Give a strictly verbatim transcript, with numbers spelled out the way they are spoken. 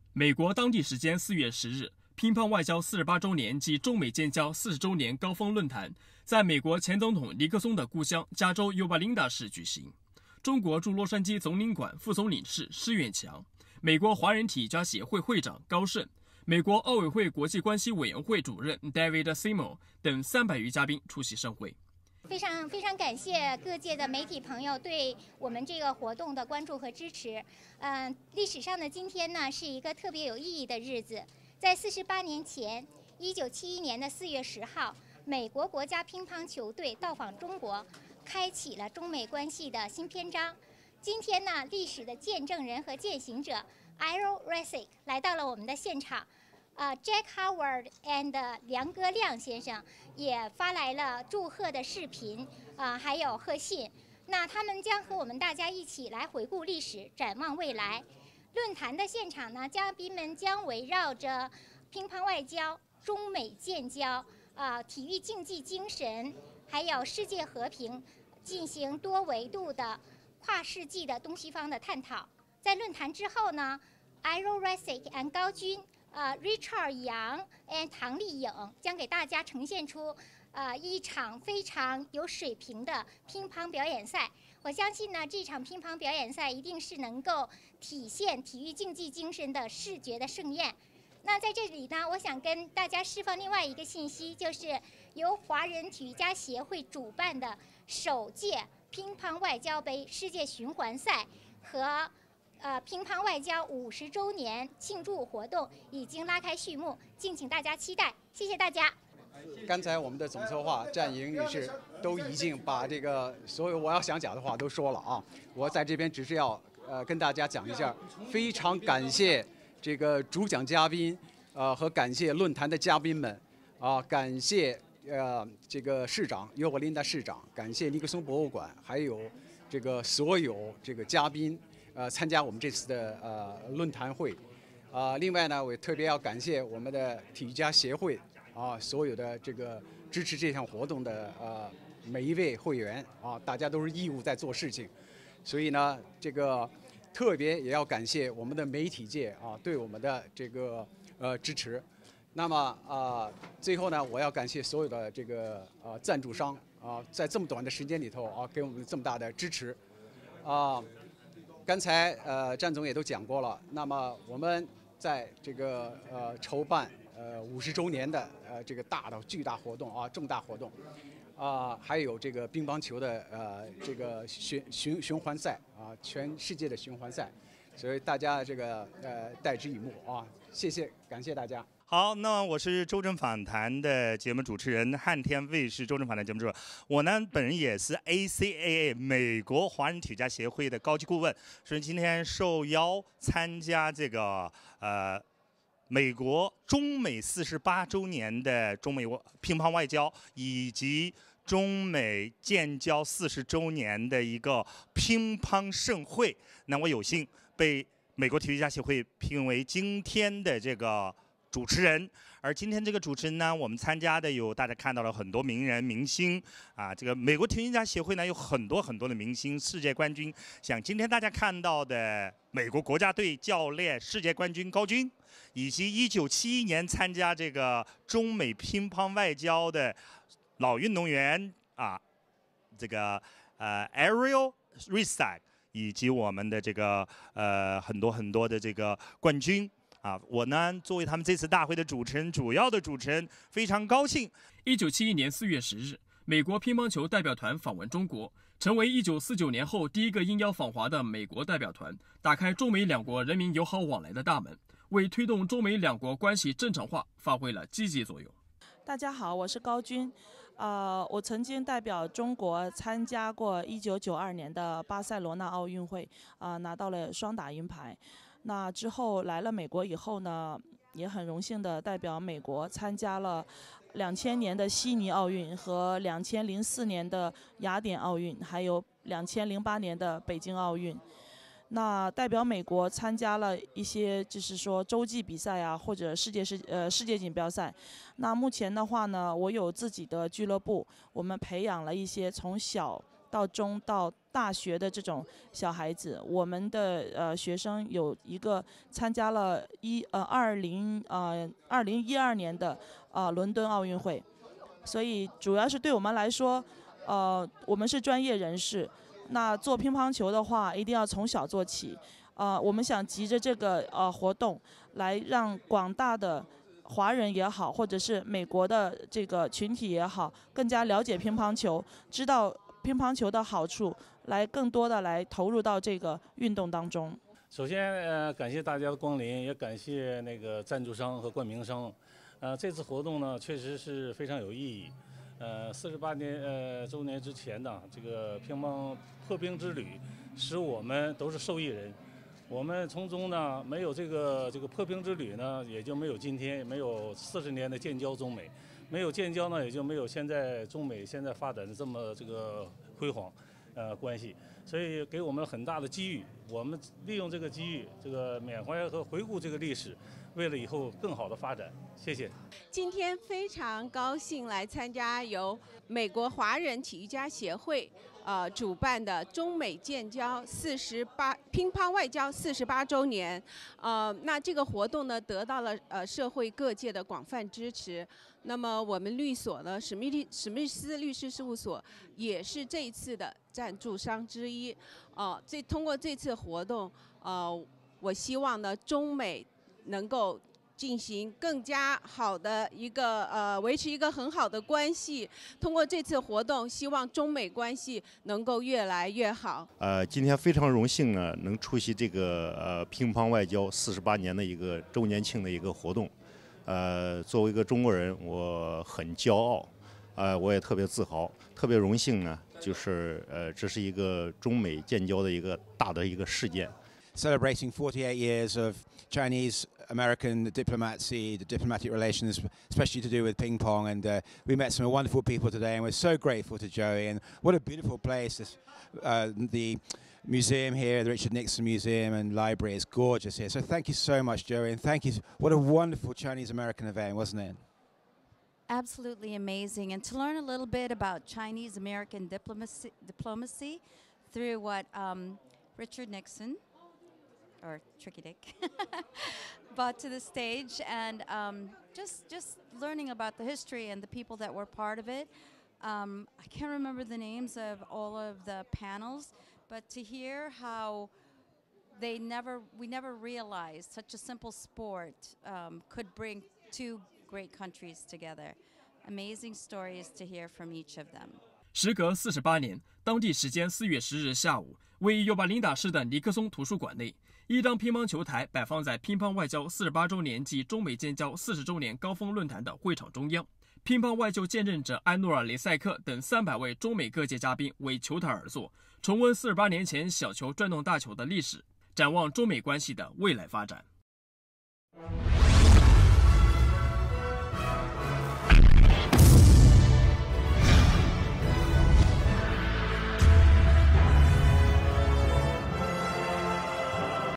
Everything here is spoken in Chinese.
美国当地时间四月十日，乒乓外交四十八周年暨中美建交四十周年高峰论坛在美国前总统尼克松的故乡加州尤巴林达市举行。中国驻洛杉矶总领馆副总领事施远强、美国华人体育协会会长高盛、美国奥委会国际关系委员会主任 David Seymour 等三百余嘉宾出席盛会。 非常非常感谢各界的媒体朋友对我们这个活动的关注和支持。嗯、呃，历史上的今天呢，是一个特别有意义的日子。在四十八年前，一九七一年的四月十号，美国国家乒乓球队到访中国，开启了中美关系的新篇章。今天呢，历史的见证人和践行者 Iro Resic 来到了我们的现场。啊、uh, ，Jack Howard and 梁戈亮先生也发来了祝贺的视频啊、呃，还有贺信。那他们将和我们大家一起来回顾历史，展望未来。论坛的现场呢，嘉宾们将围绕着乒乓外交、中美建交、啊、呃、体育竞技精神，还有世界和平，进行多维度的跨世纪的东西方的探讨。在论坛之后呢 ，Iro Resic and 高军。呃 ，Richard 杨 and 唐丽颖将给大家呈现出呃一场非常有水平的乒乓表演赛。我相信呢，这场乒乓表演赛一定是能够体现体育竞技精神的视觉的盛宴。那在这里呢，我想跟大家释放另外一个信息，就是由华人体育家协会主办的首届乒乓外交杯世界循环赛和呃，乒乓外交五十周年庆祝活动已经拉开序幕，敬请大家期待。谢谢大家。 刚才我们的总策划战莹女士都已经把这个所有我要想讲的话都说了啊，我在这边只是要呃跟大家讲一下，非常感谢这个主讲嘉宾，呃和感谢论坛的嘉宾们啊，感谢呃这个市长尤伯琳达市长，感谢尼克松博物馆，还有这个所有这个嘉宾。呃，参加我们这次的呃论坛会，啊、呃，另外呢，我也特别要感谢我们的体育家协会啊，所有的这个支持这项活动的呃每一位会员啊，大家都是义务在做事情，所以呢，这个特别也要感谢我们的媒体界啊对我们的这个呃支持。那么啊、呃，最后呢，我要感谢所有的这个呃赞助商啊，在这么短的时间里头啊，给我们这么大的支持啊。刚才呃，战总也都讲过了。那么我们在这个呃筹办呃五十周年的呃这个大的巨大活动啊，重大活动啊、呃，还有这个乒乓球的呃这个循循循环赛啊，全世界的循环赛，所以大家这个呃待之以目啊。谢谢，感谢大家。 好，那我是周正访谈的节目主持人，汉天卫视周正访谈节目主持人。我呢，本人也是 A C A A 美国华人体育家协会的高级顾问，所以今天受邀参加这个呃美国中美四十八周年的中美乒乓外交以及中美建交四十周年的一个乒乓盛会。那我有幸被美国体育家协会评为今天的这个主持人，而今天这个主持人呢，我们参加的有大家看到了很多名人明星啊，这个美国体育家协会呢有很多很多的明星，世界冠军，像今天大家看到的美国国家队教练世界冠军高军，以及一九七一年参加这个中美乒乓外交的老运动员啊，这个呃 Ariel Resic， 以及我们的这个呃很多很多的这个冠军。啊，我呢作为他们这次大会的主持人，主要的主持人，非常高兴。 一九七一年四月十日，美国乒乓球代表团访问中国，成为一九四九年后第一个应邀访华的美国代表团，打开中美两国人民友好往来的大门，为推动中美两国关系正常化发挥了积极作用。 大家好，我是高军，呃，我曾经代表中国参加过一九九二年的巴塞罗那奥运会，啊、呃，拿到了双打银牌。那之后来了美国以后呢，也很荣幸的代表美国参加了两千年的悉尼奥运和两千零四年的雅典奥运，还有两千零八年的北京奥运。那代表美国参加了一些就是说洲际比赛啊，或者世界世呃世界锦标赛。那目前的话呢，我有自己的俱乐部，我们培养了一些从小到中到大学的这种小孩子，我们的呃学生有一个参加了一呃二零呃二零一二年的呃伦敦奥运会，所以主要是对我们来说，呃我们是专业人士，那做乒乓球的话一定要从小做起，呃我们想藉着这个呃活动来让广大的华人也好，或者是美国的这个群体也好，更加了解乒乓球，知道乒乓球的好处，来更多的来投入到这个运动当中。 首先，呃，感谢大家的光临，也感谢那个赞助商和冠名商。呃，这次活动呢，确实是非常有意义。呃，四十八年呃周年之前呢，这个乒乓破冰之旅，使我们都是受益人。我们从中呢，没有这个这个破冰之旅呢，也就没有今天，也没有四十年的建交中美，没有建交呢，也就没有现在中美现在发展的这么这个辉煌，呃关系，所以给我们很大的机遇。我们利用这个机遇，这个缅怀和回顾这个历史，为了以后更好的发展。谢谢。 今天非常高兴来参加由美国华人体育家协会呃主办的中美建交四十八乒乓外交四十八周年，呃，那这个活动呢得到了呃社会各界的广泛支持。那么我们律所呢，史密利史密斯律师事务所也是这一次的赞助商之一。呃，这通过这次活动，呃，我希望呢中美能够进行更加好的一个呃，维持一个很好的关系。通过这次活动，希望中美关系能够越来越好。 呃，今天非常荣幸呢，能出席这个呃乒乓外交四十八年的一个周年庆的一个活动。呃，作为一个中国人，我很骄傲，呃，我也特别自豪，特别荣幸呢，就是呃，这是一个中美建交的一个大的一个事件。 Celebrating forty-eight years of Chinese-American diplomacy, the diplomatic relations, especially to do with ping pong. And uh, we met some wonderful people today, and we're so grateful to Joey. And what a beautiful place! This, uh, the museum here, the Richard Nixon Museum and Library, is gorgeous here. So thank you so much, Joey, and thank you. What a wonderful Chinese-American event, wasn't it? Absolutely amazing. And to learn a little bit about Chinese-American diplomacy, diplomacy through what um, Richard Nixon, or Tricky Dick, brought to the stage, and um, just just learning about the history and the people that were part of it. Um, I can't remember the names of all of the panels, but to hear how they never, we never realized such a simple sport um, could bring two great countries together. Amazing stories to hear from each of them. 时隔四十八年，当地时间四月十日下午，位于尤巴林达市的尼克松图书馆内，一张乒乓球台摆放在乒乓外交四十八周年暨中美建交四十周年高峰论坛的会场中央。乒乓外交见证者埃诺尔·雷塞克等三百位中美各界嘉宾为球台而坐，重温四十八年前小球转动大球的历史，展望中美关系的未来发展。